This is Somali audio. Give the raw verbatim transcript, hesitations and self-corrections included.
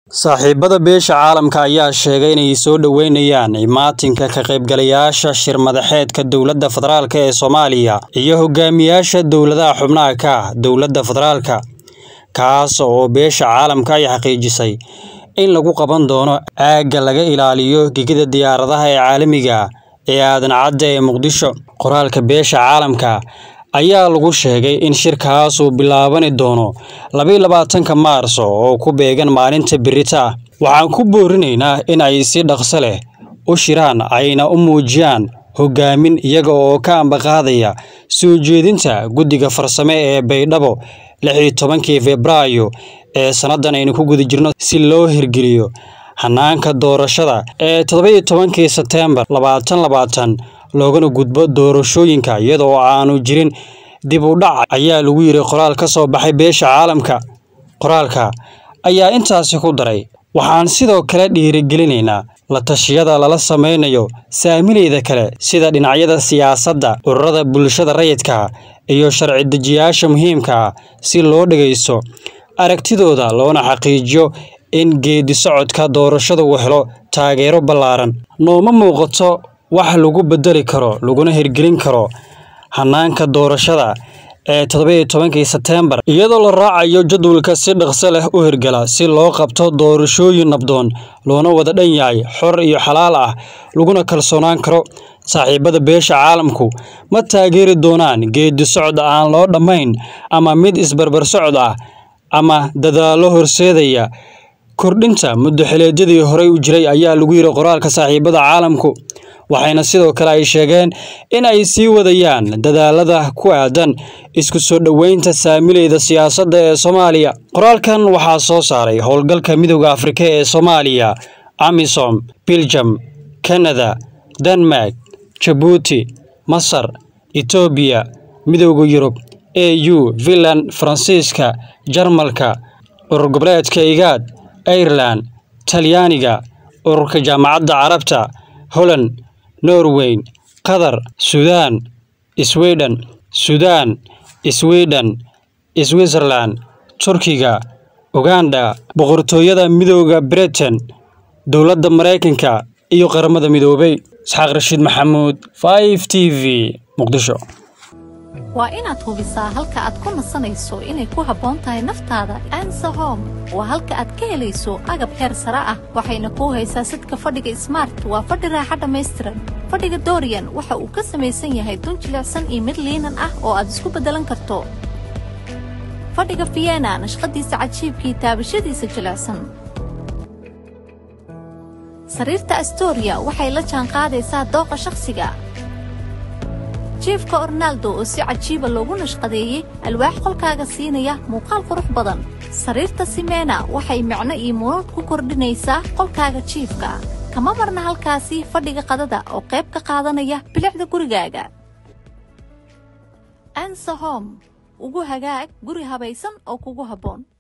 Saaxiibada beesha caalamka ayaa sheegay inay soo dhaweynayaan imaatinka ka qaybgalayaasha shir madaxeedka dowladda federaalka ee Soomaaliya iyo hogaamiyaasha dowladaha xubnaha ka ah dowladda federaalka, kaas oo beesha caalamka ay xaqiijisay in lagu qaban doono aagga laga ilaaliyo gegida diyaaradaha ee caalamiga ah ee aadan cadde ee Muqdisho. Qoraalka beesha caalamka ayaa lagu sheegay in shirkaas uu bilaabani doono laba iyo labaatanka Maarso oo ku beegan maalinta berita. Waxaan ku boorinaynaa in ay si dhaqso leh u shiraan ayna u muujiyaan hogaamin iyaga oo ka ambaqaadaya soo jeedinta guddiga farsame ee Baydhabo lix iyo tobankii Febraayo ee sanadan aynu ku guda jirno si loo hirgeliyo hanaanka doorashada ee toddoba iyo tobankii Sebtembar labaatan labaatan loogana gudbo doorashooyinka iyadoo aanu jirin dib u dhac ayaa lagu yiri qoraal ka soo baxay beesha caalamka. Qoraalka ayaa intaasi ku daray, waxaan sidoo kale dhiirigelinaynaa la tashiyada lala sameynayo saamileyda kale sida dhinacyada siyaasadda, ururada bulshada rayidka iyo sharci dejiyaasha muhiimka ah si loo dhageysto aragtidooda loona xaqiijiyo in geedi socodka doorashada uu helo taageero ballaaran. Nooma muuqato wax lagu bedeli karo laguna hirgelin karo hanaanka doorashada ee toddoba iyo tobankii Sebtembar iyadoo la raacayo jadwalka si dhaqso leh u hirgala si loo qabto doorashooyin nabdoon loona wada dhan yahay, xor iyo xalaal ah laguna kalsoonaan karo. Saaxiibada beesha caalamku ma taageeri doonaan geedi socod aan loo dhamayn ama mid isbarbar socod ah ama dadaalo horseedaya kordhinta muddo xileedyadii horey u jiray ayaa lagu yiri qoraalka saaxiibada caalamku. Waxayna sidoo kale ay sheegeen in ay sii wadayaan dadaalada ku aadan isku soo dhaweynta saamileyda siyaasadda ee Soomaaliya. Qoraalkan waxaa soo saaray howlgalka Midowga Afrika ee Soomaaliya, AMISOM, Belgium, Canada, Denmark, Djibouti, Masar, Ethiopia, Midowga Yurub, A U, Finland, Faransiiska, Jarmalka, Urur Goboleedka IGAD, Ireland, Talyaaniga, Ururka Jaamacadda Carabta, Holland, Norway, Qatar, Suudaan, Sweden, Suudaan, Sweden, Switzerland, Turkiga, Uganda, Boqortooyada Midowga Britain, Dowladda Mareykanka iyo Qaramada Midoobay. Isxaaq Rashiid Maxamuud, five T V, Muqdisho. waa inaad hubisaa halka aad ku nasanayso inay ku habboon tahay naftaada. Ansa Home waa halka aad ka helayso agab heer sare ah, waxayna ku haysaa sidka fadhiga Smart. waa fadhi raaxo dhammaystiran. Fadhiga Dorian waxa uu ka samaysan yahay dun jilicsan iyo mid liinan ah oo aad isku bedelan karto. Fadhiga Vienna nashqadiisa cajiibkii taabashadiisa jilicsan. Sariirta Astoria waxay la jaan qaadaysaa dooqa shakhsiga. jiifka Ornaldo oo si cajiiba loogu nashqadeeyay alwaax qolkaaga siinaya muuqaal qurux badan. Sariirta Simena waxay macno iyo muunad ku kordhinaysaa qolkaaga jiifka. Kama marna halkaasi fadhiga qadada oo qayb ka qaadanaya bilicda gurigaaga. Ansa Home ugu hagaag guri habaysan oo kugu habboon.